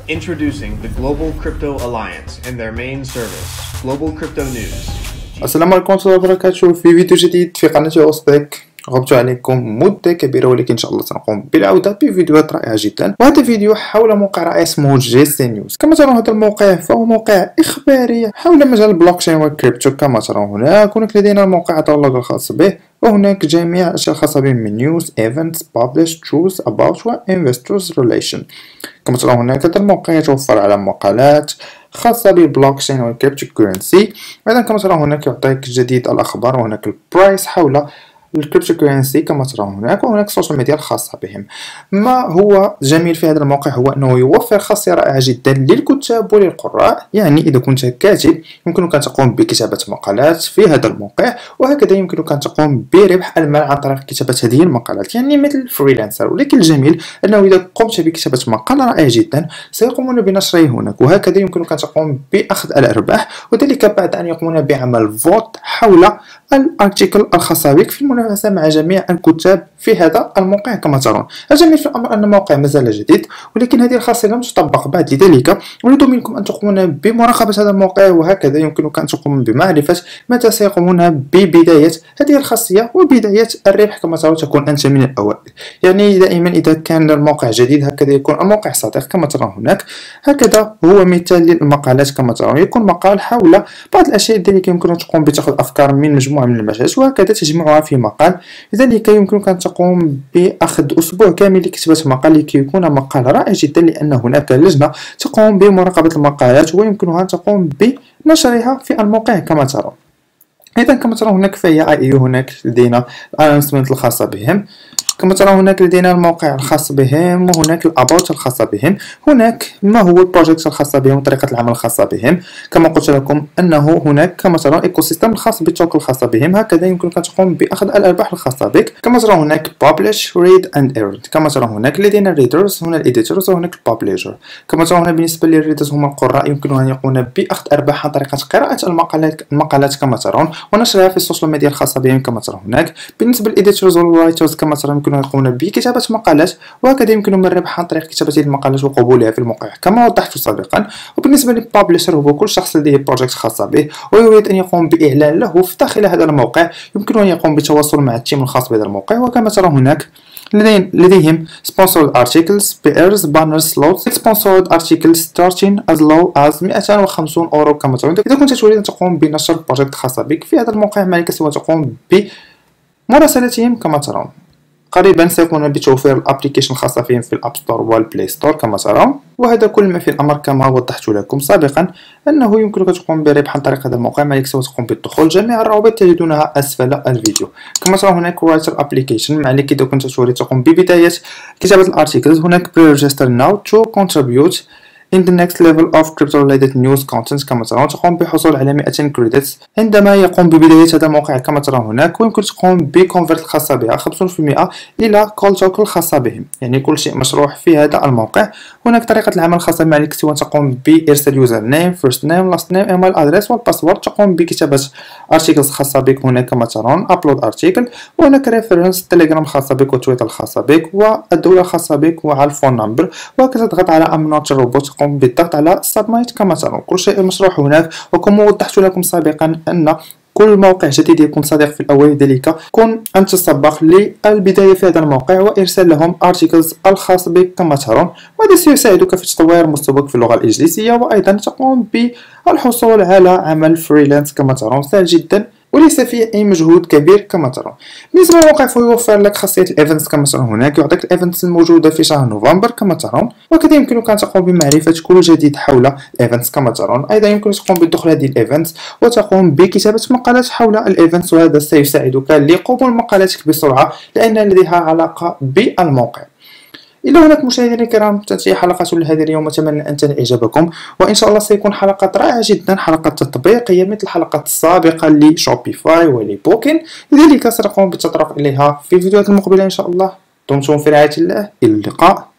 Introducing the Global Crypto Alliance and their main service, Global Crypto News. السلام عليكم ورحمة الله وبركاته. في فيديو جديد في قناة أوسبيك. غبت عليكم مدة كبيرة، ولكن إن شاء الله سنقوم بالعودة بفيديوهات رائعة جدا. وهذا فيديو حول موقع رائع اسمه جيسي نيوز. كما ترون هذا الموقع فهو موقع إخباري حول مجال البلوكشين والكريبتو. كما ترون هناك لدينا الموقع الداونلود الخاص به، وهناك جميع الأشياء الخاصة به من نيوز، ايفنتس، بابلش، تروث، اباوت، وانفستورز ريليشن. كما ترون هناك هذا الموقع يتوفر على مقالات خاصة بالبلوكشين والكريبتو كورنسي. أيضا كما ترون هناك يعطيك جديد الأخبار، وهناك البرايس حول الكريبتو كورنسي كما ترون هناك، وهناك السوشيال ميديا الخاصة بهم. ما هو جميل في هذا الموقع هو أنه يوفر خاصية رائعة جدا للكتاب وللقراء. يعني إذا كنت كاتب يمكنك أن تقوم بكتابة مقالات في هذا الموقع، وهكذا يمكنك أن تقوم بربح المال عن طريق كتابة هذه المقالات، يعني مثل فريلانسر. ولكن الجميل أنه إذا قمت بكتابة مقالة رائعة جدا سيقومون بنشره هناك، وهكذا يمكنك أن تقوم بأخذ الأرباح، وذلك بعد أن يقومون بعمل فوت حول الارتيكل الخاصة بك في المنافسة مع جميع الكتاب في هذا الموقع. كما ترون الجميل في الأمر أن الموقع مازال جديد، ولكن هذه الخاصية لم تطبق بعد، لذلك أريد منكم أن تقومون بمراقبة هذا الموقع، وهكذا يمكنك أن تقوم بمعرفة متى سيقومون ببداية هذه الخاصية وبداية الربح. كما ترون تكون أنت من الأوائل، يعني دائما إذا كان الموقع جديد هكذا يكون الموقع صديق. كما ترون هناك هكذا هو مثال للمقالات. كما ترون يكون مقال حول بعض الأشياء، لذلك يمكنك تقوم بتأخذ أفكار من مجموعة من المجالات وهكذا تجمعها في مقال. لذلك يمكنك أن تقوم بأخذ أسبوع كامل لكتابة مقال لكي يكون مقال رائع جدا، لأن هناك لجنة تقوم بمراقبة المقالات ويمكنها أن تقوم بنشرها في الموقع. كما ترون إذا كما ترون هناك فهي هناك لدينا الانونسمنت الخاصة بهم. كما ترون هناك لدينا الموقع الخاص بهم، وهناك الاباوت الخاصة بهم، هناك ما هو البروجيكت الخاصة بهم وطريقة العمل الخاصة بهم. كما قلت لكم أنه هناك كما ترون ايكو سيستم الخاص بالتوك الخاصة بهم، هكذا يمكنك أن تقوم بأخذ الأرباح الخاصة بك. كما ترون هناك publish, read and earn. كما ترون هناك لدينا الريدرز، هنا الإديتورز، وهناك البابليشر. كما ترون بالنسبة للريدرز هم القراء، يمكنهم أن يقومون بأخذ أرباح عن طريقة قراءة المقالات كما ترون ونشرها في السوشيال ميديا الخاصة بهم. كما ترون هناك بالنسبة للإديتورز والرايترز كما ترون يمكنهم يقومون بكتابة مقالات، وهكذا يمكنهم الربح عن طريق كتابة المقالات وقبولها في الموقع كما وضحت سابقا. وبالنسبة للبابليشر هو كل شخص لديه بروجيكت خاصة به ويريد أن يقوم بإعلان له في داخل هذا الموقع، يمكنه أن يقوم بالتواصل مع التيم الخاص بهذا الموقع. وكما ترون هناك لديهم sponsored articles, pairs, banners, slots, sponsored articles starting as low as 250 أورو. كما ترون إذا كنت تريد أن تقوم بنشر بروجيكت خاصة بك في هذا الموقع ما عليك سوى تقوم بمراسلتهم. كما ترون قريبا سيكون بتوفير الابليكيشن الخاصة فيهم في الاب ستور والبلاي ستور. كما ترون وهذا كل ما في الامر. كما وضحت لكم سابقا انه يمكنك تقوم بربح عن طريق هذا الموقع، ما عليك سوى تقوم بالدخول. جميع الروابط تجدونها اسفل الفيديو. كما ترون هناك رايتر ابليكيشن، ما عليك اذا كنت تريد تقوم ببداية كتابة الارتيكلز. هناك pre-register now to contribute in the next level of crypto related news content. كما ترون تقوم بحصول على 200 كريدتس عندما يقوم ببداية هذا الموقع. كما ترون هناك ويمكن تقوم بكونفرت الخاصة بها 50% إلى كول توك الخاصة بهم، يعني كل شيء مشروح في هذا الموقع. هناك طريقة العمل الخاصة ما عليك سوى تقوم بإرسال يوزر نيم، فيرست نيم، لاست نيم، ايميل ادريس والباسورد. تقوم بكتابة ارتيكلز خاصة بك هناك. كما ترون ابلود ارتيكل، وهناك ريفرنس تليجرام خاصة بك وتويتر الخاصة بك والدولة الخاصة بك وعلى الفون نمبر، وهكذا تضغط على امنوت الروبوت تقوم بالضغط على سبميت. كما ترون كل شيء مشروح هناك. وكما وضحت لكم سابقا أن كل موقع جديد يكون صديق في الأول، لذلك كن أنت السباق للبداية في هذا الموقع وإرسال لهم articles الخاص بك. كما ترون وهذا سيساعدك في تطوير مستواك في اللغة الإنجليزية، وأيضا تقوم بالحصول على عمل فريلانس. كما ترون سهل جدا وليس فيه أي مجهود كبير. كما ترون بالنسبة للموقع فيوفر لك خاصية الإيفنتس. كما ترون هناك يعطيك الإيفنتس الموجودة في شهر نوفمبر. كما ترون وكذا يمكنك أن تقوم بمعرفة كل جديد حول الإيفنتس. كما ترون أيضا يمكنك تقوم بدخول هذه الإيفنتس وتقوم بكتابة مقالات حول الإيفنتس، وهذا سيساعدك لقبول مقالاتك بسرعة لأن لديها علاقة بالموقع. إلى هناك مشاهدينا الكرام تنتهي حلقة لهذا اليوم، أتمنى أن تنال إعجابكم، وإن شاء الله سيكون حلقات رائعة جدا، حلقات تطبيقية مثل الحلقات السابقة لشوبيفاي ولبوكن، لذلك سنقوم بالتطرق إليها في الفيديوهات المقبلة إن شاء الله. دمتم في رعاية الله، إلى اللقاء.